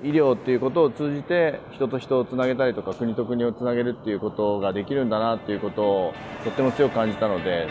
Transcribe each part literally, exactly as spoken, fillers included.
医療っていうことを通じて人と人をつなげたりとか国と国をつなげるっていうことができるんだなっていうことをとっても強く感じたので。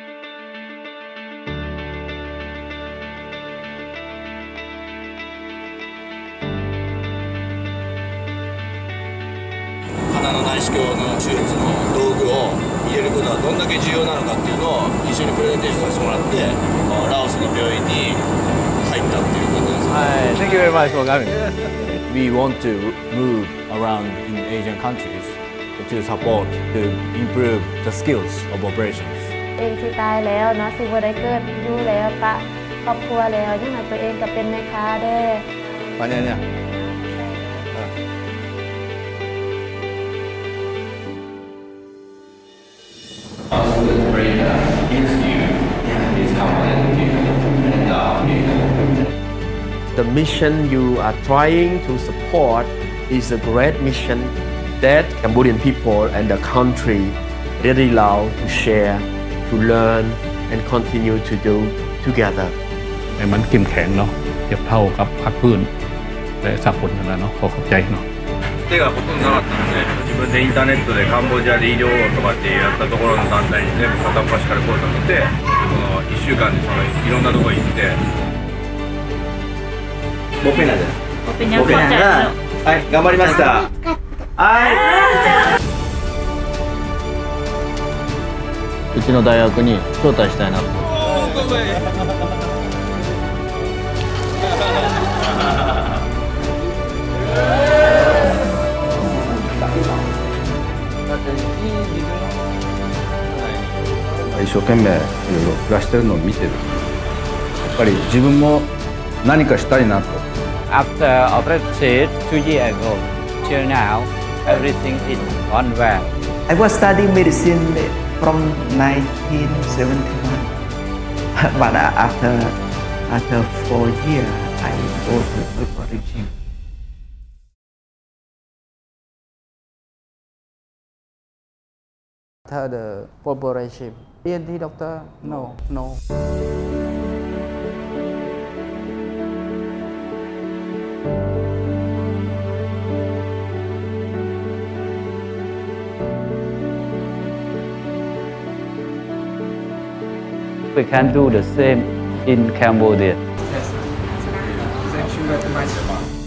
鼻の内視鏡の手術の道具を入れることはどんだけ重要なのかっていうのを一緒にプレゼンテーションさせてもらってラオスの病院に入ったっていうことです。 はい、Thank you very much for coming. We want to move around in Asian countries to support to improve the skills of operations. เองสิตายแล้วเนาะสิบ่ได้เกิดอยู่แล้วปะครอบครัวแล้วยังไงตัวเองก็เป็นแม่ค้าเด้อ Banyakเนี่ย The mission you are trying to support is a great mission that Cambodian people and the country really love to share, to learn, and continue to do together. ให้มันเข้มแข็งเนาะเทียบเท่ากับภาคพื้นและสากลนั่นแหละเนาะขอขอบใจเนาะ手がほとんどなかったので自分でインターネットでカンボジアで医療とかってやったところの団体に全部片っ端から声かけてそのいっしゅうかんでそのいろんなところ行ってボペナですボペナがはい頑張りましたうちの大学に招待したいなと。 一生懸命いろいろ暮らしてるのを見てる。やっぱり自分も何かしたいなと。 After operated two years ago, till now, everything is gone well. I was studying medicine from nineteen seventy-one, but after after four years, I go to the regime. 他的 corporation E N T doctor no no we can do the same in Cambodia. Yes. Thank you very much.